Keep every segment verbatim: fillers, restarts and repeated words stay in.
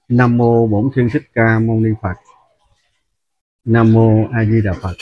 Nam mô Bổn Sư Thích Ca Mâu Ni Phật. Nam mô A Di Đà Phật.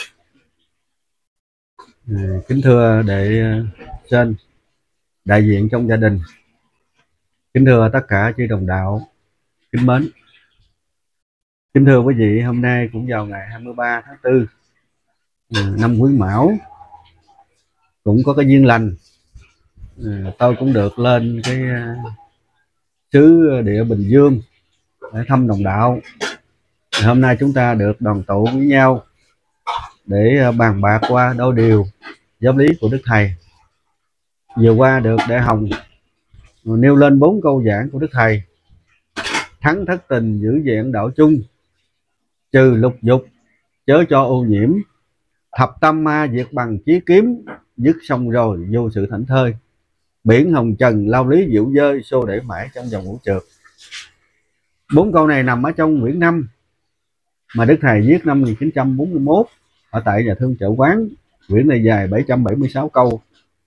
À, kính thưa đệ trên, đại diện trong gia đình, kính thưa tất cả chư đồng đạo kính mến. Kính thưa quý vị, hôm nay cũng vào ngày hai mươi ba tháng tư năm Quý Mão, cũng có cái duyên lành, à, tôi cũng được lên cái xứ địa Bình Dương để thăm đồng đạo. Hôm nay chúng ta được đoàn tụ với nhau để bàn bạc qua đôi điều giáo lý của Đức Thầy. Vừa qua được Đại Hồng nêu lên bốn câu giảng của Đức Thầy: thắng thất tình, giữ vẹn đạo chung, trừ lục dục, chớ cho ô nhiễm, thập tâm ma diệt bằng chí kiếm, dứt xong rồi vô sự thảnh thơi, biển hồng trần lao lý diệu dơi, xô để mãi trong dòng ngũ trượt. Bốn câu này nằm ở trong quyển năm mà Đức Thầy viết năm một nghìn chín trăm bốn mươi mốt ở tại nhà thương Chợ Quán. Quyển này dài bảy trăm bảy mươi sáu câu.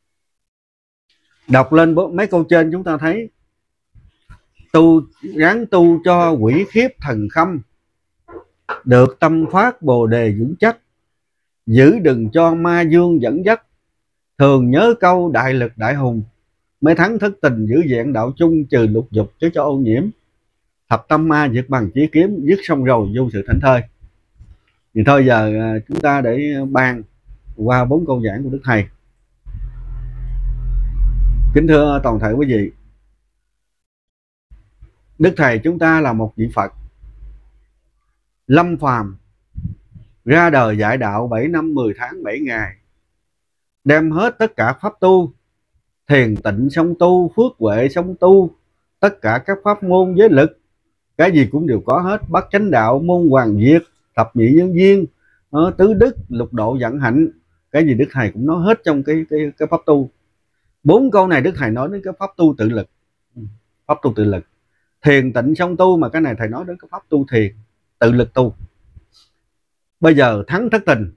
Đọc lên mấy câu trên chúng ta thấy: tu ráng tu cho quỷ khiếp thần khâm, được tâm phát bồ đề vững chắc, giữ đừng cho ma dương dẫn dắt, thường nhớ câu đại lực đại hùng, mới thắng thất tình, giữ vẹn đạo chung, trừ lục dục chứ cho ô nhiễm, thập tâm ma diệt bằng chí kiếm, dứt xong rồi vô sự thảnh thơi. Thì thôi giờ chúng ta để bàn qua bốn câu giảng của Đức Thầy. Kính thưa toàn thể quý vị, Đức Thầy chúng ta là một vị Phật lâm phàm, ra đời dạy đạo bảy năm mười tháng bảy ngày, đem hết tất cả pháp tu, thiền tịnh song tu, phước huệ song tu, tất cả các pháp môn giới lực, cái gì cũng đều có hết. Bát chánh đạo, môn hoàng diệt, thập nhị nhân duyên, tứ đức, lục độ vận hạnh, cái gì Đức Thầy cũng nói hết trong cái cái, cái pháp tu. Bốn câu này Đức Thầy nói đến cái pháp tu tự lực, pháp tu tự lực, thiền tịnh song tu, mà cái này Thầy nói đến cái pháp tu thiền tự lực tu. Bây giờ thắng thất tình.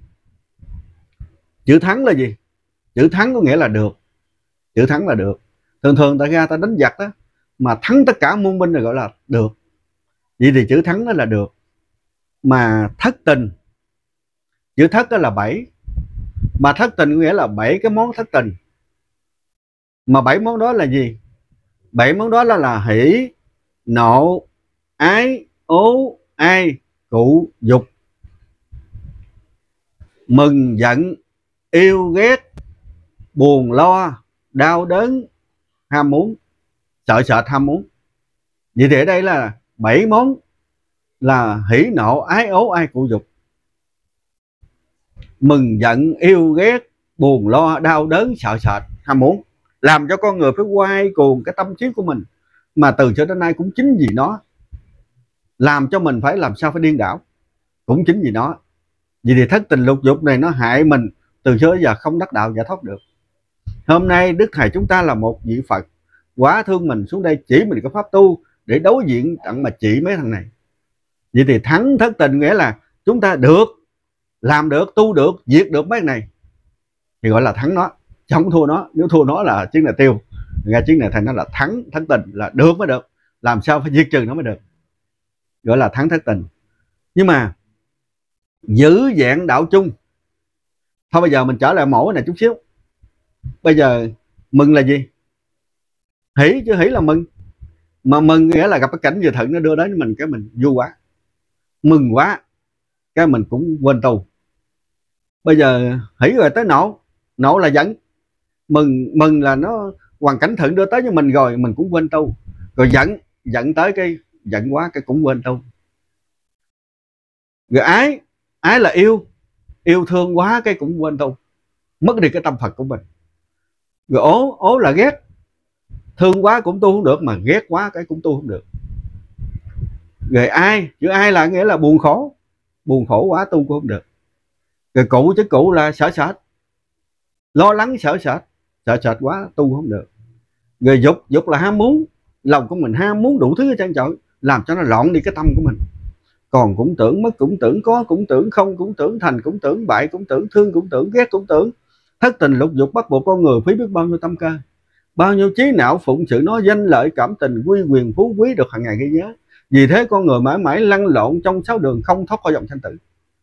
Chữ thắng là gì? Chữ thắng có nghĩa là được. Chữ thắng là được. Thường thường ta ra ta đánh giặc đó, mà thắng tất cả muôn binh là gọi là được. Vậy thì chữ thắng đó là được. Mà thất tình, chữ thất đó là bảy, mà thất tình có nghĩa là bảy cái món thất tình. Mà bảy món đó là gì? Bảy món đó là, là hỷ, nộ, ái, ố, ai, cụ, dục. Mừng, giận, yêu, ghét, buồn, lo, đau đớn, ham muốn, sợ sệt, ham muốn. Vậy thì ở đây là bảy món là hỷ, nộ, ái, ố, ai, cụ, dục. Mừng, giận, yêu, ghét, buồn, lo, đau đớn, sợ sệt, ham muốn, làm cho con người phải quay cuồng cái tâm trí của mình, mà từ trước đến nay cũng chính vì nó làm cho mình phải làm sao phải điên đảo, cũng chính vì nó. Vì thì thất tình lục dục này nó hại mình từ trước đến giờ không đắc đạo giải thoát được. Hôm nay Đức Thầy chúng ta là một vị Phật quá thương mình, xuống đây chỉ mình cái pháp tu để đối diện tặng mà chỉ mấy thằng này. Vậy thì thắng thất tình nghĩa là chúng ta được, làm được, tu được, diệt được mấy thằng này thì gọi là thắng nó, chứ không thua nó. Nếu thua nó là chiến là tiêu. Nghe chiến này Thầy nói là thắng thất tình là được mới được, làm sao phải diệt trừ nó mới được, gọi là thắng thất tình. Nhưng mà giữ vẹn đạo chung. Thôi bây giờ mình trở lại mẫu này chút xíu. Bây giờ mừng là gì? Hỷ, chứ hỷ là mừng. Mà mừng nghĩa là gặp cái cảnh vừa thuận nó đưa đến mình, cái mình vui quá, mừng quá, cái mình cũng quên tu. Bây giờ hỷ rồi tới nộ. Nộ là giận. Mừng mừng là nó hoàn cảnh thuận đưa tới cho mình rồi mình cũng quên tu. Rồi giận, giận tới cái giận quá cái cũng quên tu. Rồi ái, ái là yêu, yêu thương quá cái cũng quên tu, mất đi cái tâm Phật của mình. Rồi ố, ố là ghét, thương quá cũng tu không được, mà ghét quá cái cũng tu không được. Rồi ai, chữ ai là nghĩa là buồn khổ, buồn khổ quá tu cũng không được. Rồi cụ, chứ cụ là sợ sệt, lo lắng sợ sệt, sợ sệt quá tu không được. Rồi dục, dục là ham muốn, lòng của mình ham muốn đủ thứ ở trên trời, làm cho nó loạn đi cái tâm của mình. Còn cũng tưởng, mất cũng tưởng, có cũng tưởng, không cũng tưởng, thành cũng tưởng, bại cũng tưởng, thương cũng tưởng, ghét cũng tưởng. Thất tình lục dục bắt buộc con người phí biết bao nhiêu tâm cơ, bao nhiêu trí não phụng sự nó, danh lợi cảm tình, quy quyền phú quý được hàng ngày ghi nhớ. Vì thế con người mãi mãi lăn lộn trong sáu đường không thoát khỏi dòng sanh tử.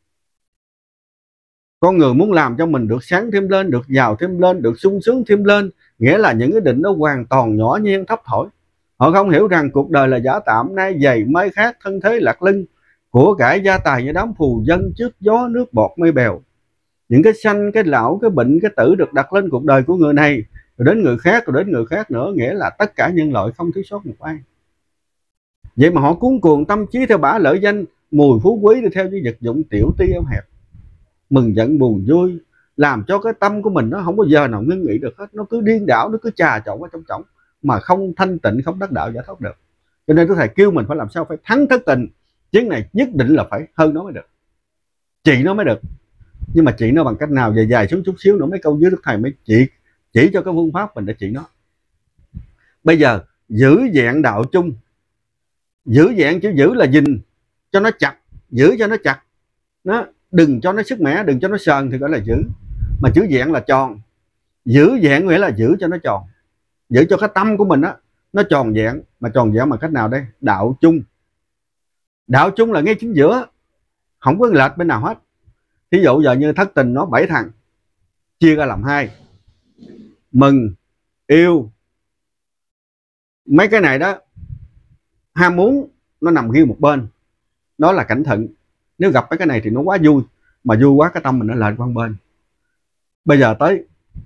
Con người muốn làm cho mình được sáng thêm lên, được giàu thêm lên, được sung sướng thêm lên, nghĩa là những cái định nó hoàn toàn nhỏ nhen thấp thỏi. Họ không hiểu rằng cuộc đời là giả tạm, nay dày mai khác, thân thế lạc lưng, của cải gia tài như đám phù dân trước gió nước bọt mây bèo. Những cái sanh, cái lão, cái bệnh, cái tử được đặt lên cuộc đời của người này, rồi đến người khác, rồi đến người khác nữa, nghĩa là tất cả nhân loại không thiếu sót một ai. Vậy mà họ cuốn cuồng tâm trí theo bả lợi danh, mùi phú quý đi theo những vật dụng tiểu ti eo hẹp, mừng giận buồn vui, làm cho cái tâm của mình nó không bao giờ nào ngưng nghỉ được hết, nó cứ điên đảo, nó cứ trà trộn ở trong trọng mà không thanh tịnh, không đắc đạo giải thoát được. Cho nên Đức Thầy kêu mình phải làm sao phải thắng thất tình. Chiến này nhất định là phải hơn nó mới được, trị nó mới được. Nhưng mà trị nó bằng cách nào? Dài dài xuống chút xíu nữa, mấy câu dưới Đức Thầy mới chỉ chỉ cho cái phương pháp mình để trị nó. Bây giờ giữ dạng đạo chung. Giữ dạng chứ giữ là gìn cho nó chặt, giữ cho nó chặt, nó đừng cho nó sức mẻ, đừng cho nó sờn thì gọi là giữ. Mà giữ dạng là tròn. Giữ dạng nghĩa là giữ cho nó tròn, giữ cho cái tâm của mình á nó tròn dạng. Mà tròn dạng bằng cách nào đây? Đạo chung. Đạo chung là ngay chính giữa, không có lệch bên nào hết. Thí dụ giờ như thất tình nó bảy thằng, chia ra làm hai, mừng, yêu, mấy cái này đó, ham muốn nó nằm riêng một bên, đó là cảnh thận. Nếu gặp mấy cái này thì nó quá vui, mà vui quá cái tâm mình nó lệch qua bên. Bây giờ tới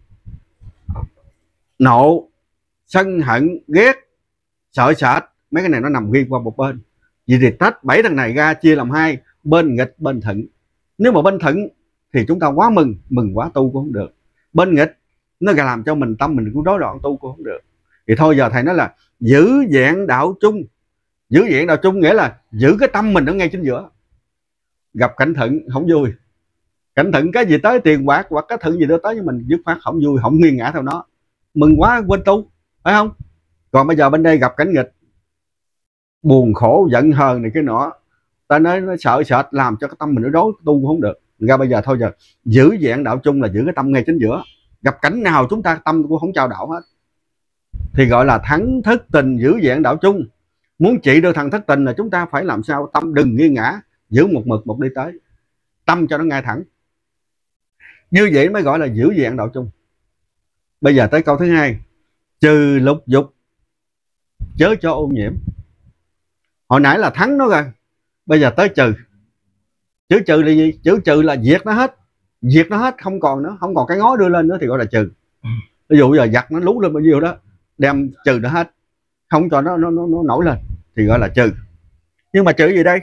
nộ, sân hận, ghét, sợ sệt, mấy cái này nó nằm riêng qua một bên. Vậy thì tách bảy thằng này ra, chia làm hai, bên nghịch bên thuận. Nếu mà bên thuận thì chúng ta quá mừng, mừng quá tu cũng không được. Bên nghịch nó làm cho mình tâm mình cũng rối loạn, tu cũng không được. Thì thôi giờ thầy nói là giữ dạng đạo chung. Giữ dạng đạo chung nghĩa là giữ cái tâm mình ở ngay chính giữa. Gặp cảnh thuận không vui, cảnh thuận cái gì tới tiền bạc hoặc cái thuận gì đó tới với mình dứt khoát không vui, không nghiêng ngã theo nó, mừng quá quên tu, phải không? Còn bây giờ bên đây gặp cảnh nghịch, buồn khổ giận hờn này cái nọ, ta nói nó sợ sệt làm cho cái tâm mình nó rối, tu không được. Ra bây giờ thôi giờ giữ dạng đạo chung là giữ cái tâm ngay chính giữa. Gặp cảnh nào chúng ta tâm cũng không trao đảo hết, thì gọi là thắng thất tình, giữ dạng đạo chung. Muốn trị được thằng thất tình là chúng ta phải làm sao tâm đừng nghiêng ngã, giữ một mực một đi tới, tâm cho nó ngay thẳng. Như vậy mới gọi là giữ dạng đạo chung. Bây giờ tới câu thứ hai, trừ lục dục, chớ cho ô nhiễm. Hồi nãy là thắng nó rồi, bây giờ tới trừ. Chữ trừ là gì? Chữ trừ là diệt nó hết, diệt nó hết, không còn nữa, không còn cái ngó đưa lên nữa thì gọi là trừ. Ví dụ giờ giặt nó lú lên bao nhiêu đó, đem trừ nó hết, không cho nó nó nó, nó nổi lên thì gọi là trừ. Nhưng mà trừ gì đây?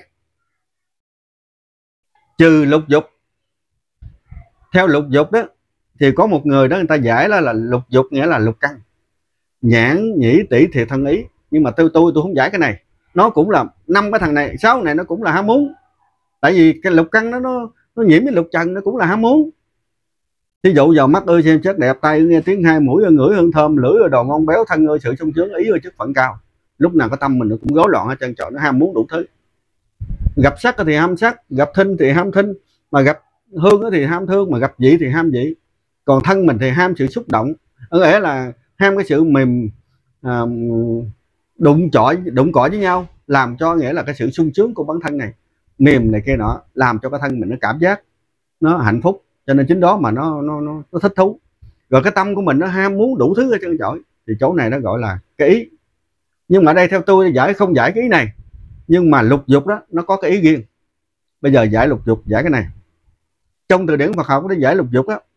Trừ lục dục. Theo lục dục đó thì có một người đó người ta giải là, là lục dục nghĩa là lục căn, nhãn nhĩ tỷ thiệt thân ý. Nhưng mà tôi tôi tôi không giải cái này, nó cũng là năm cái thằng này, sáu này nó cũng là ham muốn. Tại vì cái lục căn nó nó, nó nhiễm với lục trần, nó cũng là ham muốn. Thí dụ giờ mắt ơi xem xét đẹp, tay nghe tiếng hay, mũi ơi ngửi hương thơm, lưỡi ơi đồ ngon béo, thân ơi sự sung sướng, ý ơi chức phận cao. Lúc nào cái tâm mình nó cũng rối loạn hết trơn trọi, nó ham muốn đủ thứ. Gặp sắc thì ham sắc, gặp thinh thì ham thinh, mà gặp hương thì ham thương, mà gặp vị thì ham vị. Còn thân mình thì ham sự xúc động, ở nghĩa là ham cái sự mềm, à, đụng chọi đụng cõi với nhau, làm cho nghĩa là cái sự sung sướng của bản thân này, mềm này kia nọ, làm cho cái thân mình nó cảm giác nó hạnh phúc, cho nên chính đó mà nó nó nó, nó thích thú. Rồi cái tâm của mình nó ham muốn đủ thứ ở trơn trọi, thì chỗ này nó gọi là cái ý. Nhưng mà ở đây theo tôi giải không giải cái ý này, nhưng mà lục dục đó nó có cái ý riêng. Bây giờ giải lục dục, giải cái này. Trong từ điển Phật học để giải lục dục đó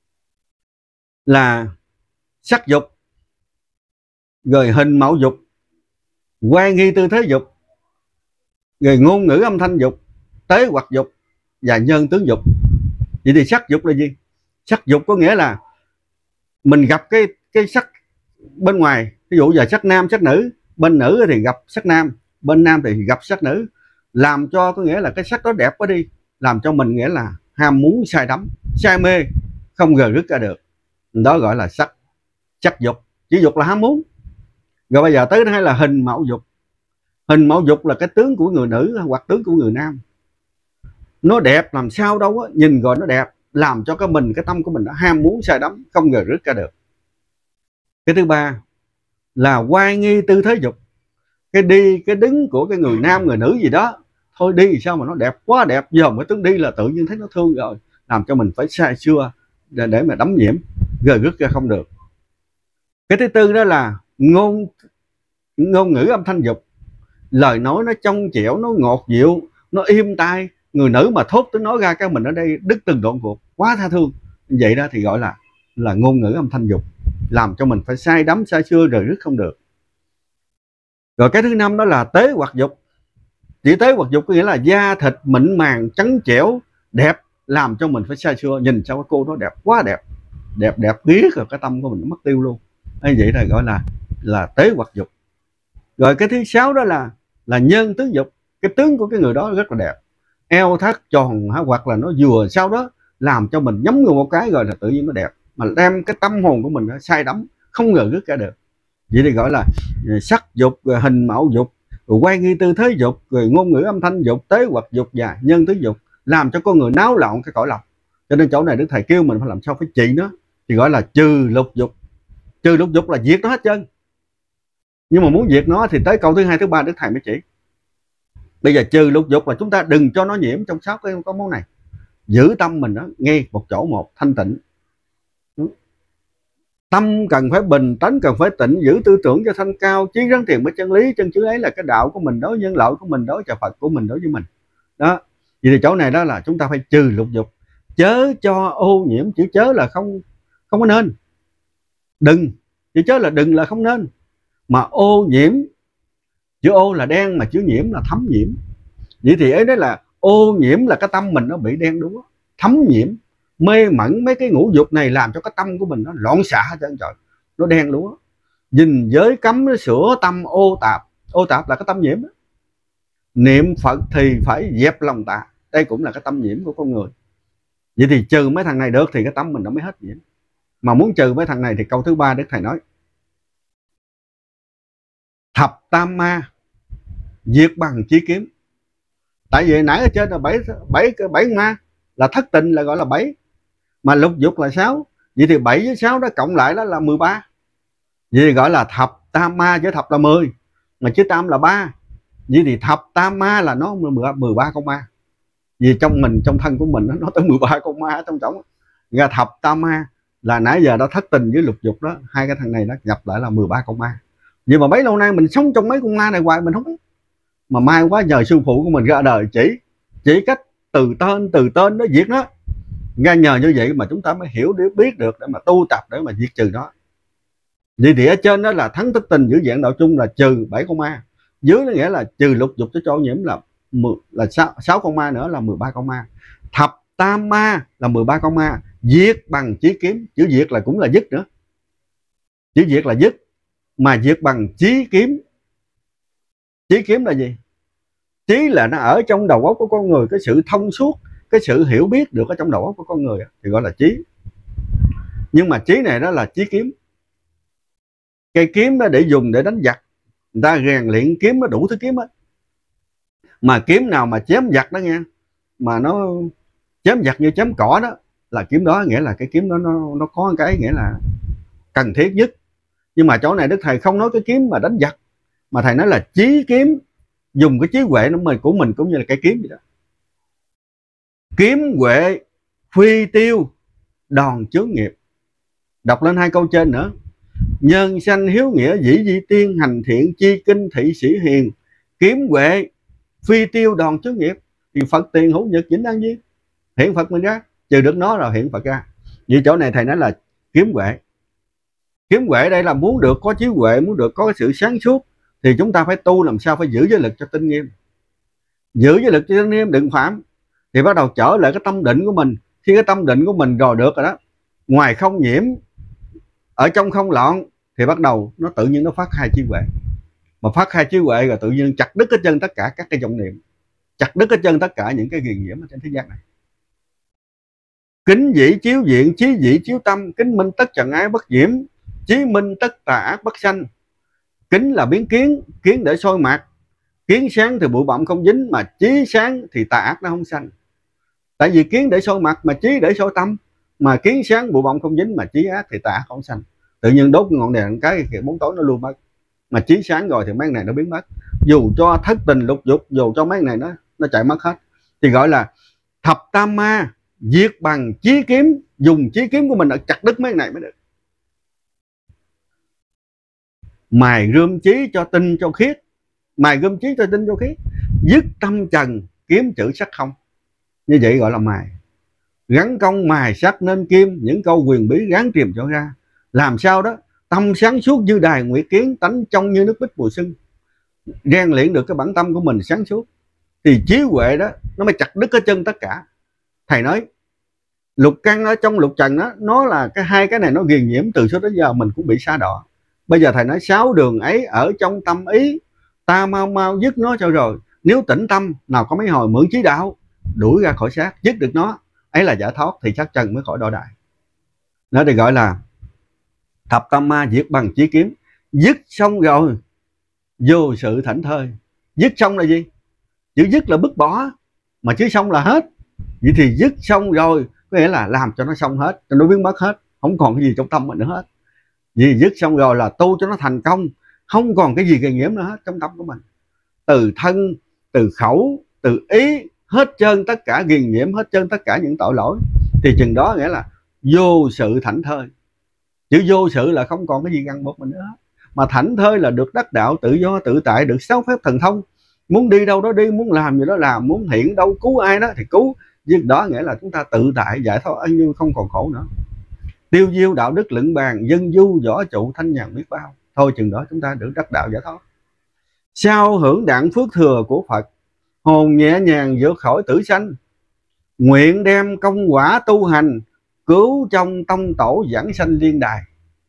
là sắc dục, rồi hình mẫu dục, quan nghi tư thế dục, rồi ngôn ngữ âm thanh dục, tế hoặc dục và nhân tướng dục. Vậy thì sắc dục là gì? Sắc dục có nghĩa là mình gặp cái cái sắc bên ngoài. Ví dụ giờ sắc nam sắc nữ, bên nữ thì gặp sắc nam, bên nam thì gặp sắc nữ, làm cho có nghĩa là cái sắc đó đẹp quá đi, làm cho mình nghĩa là ham muốn say đắm, say mê, không gờ rứt ra được. Đó gọi là sắc, sắc dục. Chữ dục là ham muốn. Rồi bây giờ tới thứ hai là hình mẫu dục. Hình mẫu dục là cái tướng của người nữ hoặc tướng của người nam. Nó đẹp làm sao đâu á, nhìn rồi nó đẹp, làm cho cái mình, cái tâm của mình nó ham muốn say đắm, không gờ rứt ra được. Cái thứ ba là oai nghi tư thế dục. cái đi cái đứng của cái người nam người nữ gì đó, thôi đi sao mà nó đẹp quá đẹp, giờ cái tướng đi là tự nhiên thấy nó thương rồi, làm cho mình phải sai xưa để, để mà đắm nhiễm, gờ rứt ra không được. Cái thứ tư đó là ngôn ngôn ngữ âm thanh dục, lời nói nó trong trẻo, nó ngọt dịu, nó êm tai, người nữ mà thốt tiếng nói ra cái mình ở đây đứt từng đoạn ruột, quá tha thương. Vậy đó thì gọi là là ngôn ngữ âm thanh dục, làm cho mình phải say đắm say xưa rồi rứt không được. Rồi cái thứ năm đó là tế hoặc dục. Chỉ tế hoặc dục có nghĩa là da thịt mịn màng trắng trẻo đẹp, làm cho mình phải say xưa, nhìn sao cái cô đó đẹp quá đẹp, đẹp đẹp riết rồi cái tâm của mình nó mất tiêu luôn. Như vậy là gọi là là tế hoặc dục. Rồi cái thứ sáu đó là là nhân tướng dục, cái tướng của cái người đó rất là đẹp, eo thắt tròn hoặc là nó vừa sau đó làm cho mình nhắm người một cái rồi là tự nhiên nó đẹp, mà đem cái tâm hồn của mình nó say đắm không ngờ rứt ra được. Vậy thì gọi là sắc dục, rồi hình mạo dục, rồi quay nghi tư thế dục, rồi ngôn ngữ âm thanh dục, tế hoặc dục và nhân tướng dục, làm cho con người náo loạn cái cõi lòng. Cho nên chỗ này Đức Thầy kêu mình phải làm sao phải trị nó, thì gọi là trừ lục dục. Trừ lục dục là diệt nó hết trơn. Nhưng mà muốn diệt nó thì tới câu thứ hai thứ ba Đức Thầy mới chỉ. Bây giờ trừ lục dục là chúng ta đừng cho nó nhiễm trong sáu cái có món này, giữ tâm mình đó ngay một chỗ một, thanh tịnh. Tâm cần phải bình, tánh cần phải tịnh, giữ tư tưởng cho thanh cao, chí rắn thiền với chân lý. Chân chữ ấy là cái đạo của mình, đối với nhân loại của mình, đối với Phật của mình, đối với mình đó. Vậy thì chỗ này đó là chúng ta phải trừ lục dục, chớ cho ô nhiễm. Chữ chớ là không không có nên, đừng, chữ chớ là đừng là không nên, mà ô nhiễm, chữ ô là đen mà chữ nhiễm là thấm nhiễm. Vậy thì ấy đó là ô nhiễm là cái tâm mình nó bị đen đúa, thấm nhiễm, mê mẩn mấy cái ngũ dục này, làm cho cái tâm của mình nó loạn xạ hết trơn trời, nó đen đúa. Nhìn giới cấm nó sửa tâm ô tạp, ô tạp là cái tâm nhiễm đó. Niệm Phật thì phải dẹp lòng tà, đây cũng là cái tâm nhiễm của con người. Vậy thì trừ mấy thằng này được thì cái tâm mình nó mới hết nhiễm. Mà muốn trừ mấy thằng này thì câu thứ ba Đức Thầy nói thập tam ma diệt bằng chí kiếm. Tại vì nãy ở trên là bảy bảy bảy ma là thất tình là gọi là bảy, mà lục dục là sáu. Vậy thì bảy với sáu đó cộng lại đó là mười ba. Vậy thì gọi là thập tam ma, chứ thập là mười mà chứ tam là ba. Vậy thì thập tam ma là nó mười ba con ma. Vì trong mình, trong thân của mình nó tới mười ba con ma trong trọng. Ra thập tam ma là nãy giờ đó thất tình với lục dục đó, hai cái thằng này nó nhập lại là mười ba con ma. Vì mà bấy lâu nay mình sống trong mấy con ma này hoài mình không biết. Mà may quá nhờ sư phụ của mình ra đời chỉ chỉ cách từ tên từ tên nó diệt nó. Nghe nhờ như vậy mà chúng ta mới hiểu để biết được để mà tu tập để mà diệt trừ nó. Vậy thì ở trên đó là thắng thất tình giữ dạng đạo chung là trừ bảy con ma, dưới nó nghĩa là trừ lục dục cho cho nhiễm là là sáu con ma nữa là mười ba con ma. Thập tam ma là mười ba con ma, diệt bằng chí kiếm. Chữ diệt là cũng là dứt nữa, chữ diệt là dứt, mà diệt bằng chí kiếm. Chí kiếm là gì? Chí là nó ở trong đầu óc của con người, cái sự thông suốt, cái sự hiểu biết được ở trong đầu óc của con người thì gọi là chí. Nhưng mà chí này đó là chí kiếm. Cây kiếm đó để dùng để đánh giặc, người ta rèn luyện kiếm nó đủ thứ kiếm hết. Mà kiếm nào mà chém giặc đó nha, mà nó chém giặc như chém cỏ đó là kiếm đó, nghĩa là cái kiếm đó nó nó có cái nghĩa là cần thiết nhất. Nhưng mà chỗ này Đức Thầy không nói cái kiếm mà đánh giặc, mà Thầy nói là chí kiếm, dùng cái trí huệ nó mình của mình cũng như là cái kiếm vậy đó. Kiếm huệ phi tiêu đòn chướng nghiệp. Đọc lên hai câu trên nữa. Nhân sanh hiếu nghĩa dĩ di tiên, hành thiện chi kinh thị sĩ hiền. Kiếm huệ phi tiêu đòn chướng nghiệp. Thì Phật tiền hữu nhật vĩnh an duyên, hiện Phật mình ra, trừ được nó rồi hiện Phật ra. Vì chỗ này Thầy nói là kiếm huệ. Kiếm huệ đây là muốn được có trí huệ, muốn được có cái sự sáng suốt thì chúng ta phải tu làm sao phải giữ giới lực cho tinh nghiêm. Giữ giới lực cho tinh nghiêm, đừng phạm. Thì bắt đầu trở lại cái tâm định của mình. Khi cái tâm định của mình rồi được rồi đó, ngoài không nhiễm, ở trong không loạn, thì bắt đầu nó tự nhiên nó phát khai trí huệ. Mà phát khai trí huệ rồi tự nhiên chặt đứt cái chân tất cả các cái vọng niệm, chặt đứt cái chân tất cả những cái nghiền nhiễm ở trên thế gian này. Kính dĩ chiếu diện, chí dĩ chiếu tâm, kính minh tất trần ái bất nhiễm, chí minh tất tà ác bất sanh. Kính là biến kiến, kiến để soi mặt. Kiến sáng thì bụi bặm không dính, mà chí sáng thì tà ác nó không sanh. Tại vì kiến để soi mặt mà chí để soi tâm, mà kiến sáng bụi bặm không dính mà chí ác thì tà ác không sanh. Tự nhiên đốt ngọn đèn cái bốn tối nó luôn mất. mà trí sáng rồi thì mấy này nó biến mất. Dù cho thất tình lục dục, dù cho mấy này nó nó chạy mất hết, thì gọi là thập tam ma diệt bằng chí kiếm. Dùng chí kiếm của mình để chặt đứt mấy này mới được. Mài rươm chí cho tinh cho khiết, mài rươm chí cho tinh cho khiết, dứt tâm trần kiếm chữ sắc không. Như vậy gọi là mài. Gắn công mài sắc nên kim, những câu quyền bí gán tìm cho ra. Làm sao đó tâm sáng suốt như đài nguyệt kiến, tánh trong như nước bích mùa xuân. Rèn luyện được cái bản tâm của mình sáng suốt thì trí huệ đó nó mới chặt đứt cái chân tất cả. Thầy nói lục căn ở trong lục trần đó, nó là cái hai cái này nó nghiền nhiễm từ trước đến giờ mình cũng bị sa đọa. Bây giờ thầy nói sáu đường ấy ở trong tâm ý, ta mau mau dứt nó cho rồi. Nếu tĩnh tâm nào có mấy hồi mượn trí đạo đuổi ra khỏi xác, dứt được nó ấy là giải thoát, thì xác trần mới khỏi đọa đại. Nó thì gọi là thập tam ma diệt bằng chí kiếm. Dứt xong rồi vô sự thảnh thơi. Dứt xong là gì? Chữ dứt là bứt bỏ, mà chứ xong là hết. Vậy thì dứt xong rồi có nghĩa là làm cho nó xong hết, cho nó biến mất hết, không còn cái gì trong tâm mình nữa hết. Vì dứt xong rồi là tu cho nó thành công, không còn cái gì gây nhiễm nữa hết trong tâm của mình. Từ thân, từ khẩu, từ ý, hết trơn tất cả ghiền nhiễm, hết trơn tất cả những tội lỗi, thì chừng đó nghĩa là vô sự thảnh thơi. Chữ vô sự là không còn cái gì gắn buộc mình nữa. Mà thảnh thơi là được đắc đạo, tự do tự tại, được sáu phép thần thông. Muốn đi đâu đó đi, muốn làm gì đó làm, muốn hiện đâu cứu ai đó thì cứu. Việc đó nghĩa là chúng ta tự tại giải thoát ân như không còn khổ nữa. Tiêu diêu đạo đức lựng bàn, dân du võ trụ thanh nhàn biết bao. Thôi chừng đó chúng ta được đắc đạo giải thoát. Sao hưởng đặng phước thừa của Phật, hồn nhẹ nhàng vượt khỏi tử sanh. Nguyện đem công quả tu hành, cứu trong tông tổ giảng sanh liên đài.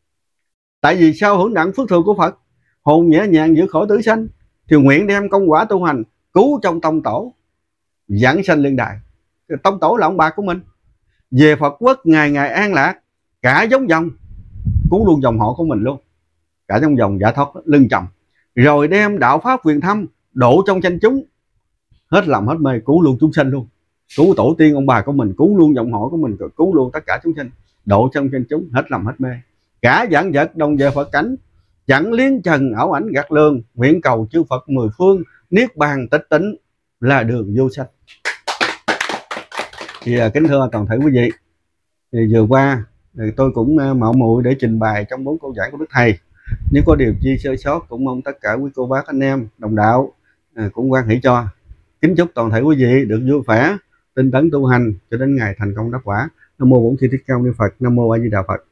Tại vì sao hưởng đặng phước thừa của Phật, hồn nhẹ nhàng vượt khỏi tử sanh, thì nguyện đem công quả tu hành, cứu trong tông tổ giảng sanh liên đài. Tông tổ là ông bà của mình. Về Phật quốc ngày ngày an lạc, cả giống dòng cứu luôn dòng họ của mình luôn, cả trong dòng giải thoát lưng chồng. Rồi đem đạo pháp quyền thâm độ trong tranh chúng, hết lầm hết mê, cứu luôn chúng sinh luôn. Cứu tổ tiên ông bà của mình, cứu luôn dòng họ của mình, rồi cứu luôn tất cả chúng sinh, độ trong tranh chúng, hết lầm hết mê. Cả vạn vật đồng về Phật cảnh, chẳng liếng trần ảo ảnh gạt lương. Nguyện cầu chư Phật mười phương, niết bàn tịch tịnh là đường vô sanh. Thì kính thưa toàn thể quý vị, thì vừa qua thì tôi cũng mạo muội để trình bày trong bốn câu giảng của Đức Thầy. Nếu có điều chi sơ sót cũng mong tất cả quý cô bác anh em đồng đạo à, cũng quan hỷ cho. Kính chúc toàn thể quý vị được vui vẻ, tinh tấn tu hành cho đến ngày thành công đắc quả. Nam mô Bổn Sư Thích Ca Mâu Ni Phật. Nam mô A Di Đà Phật.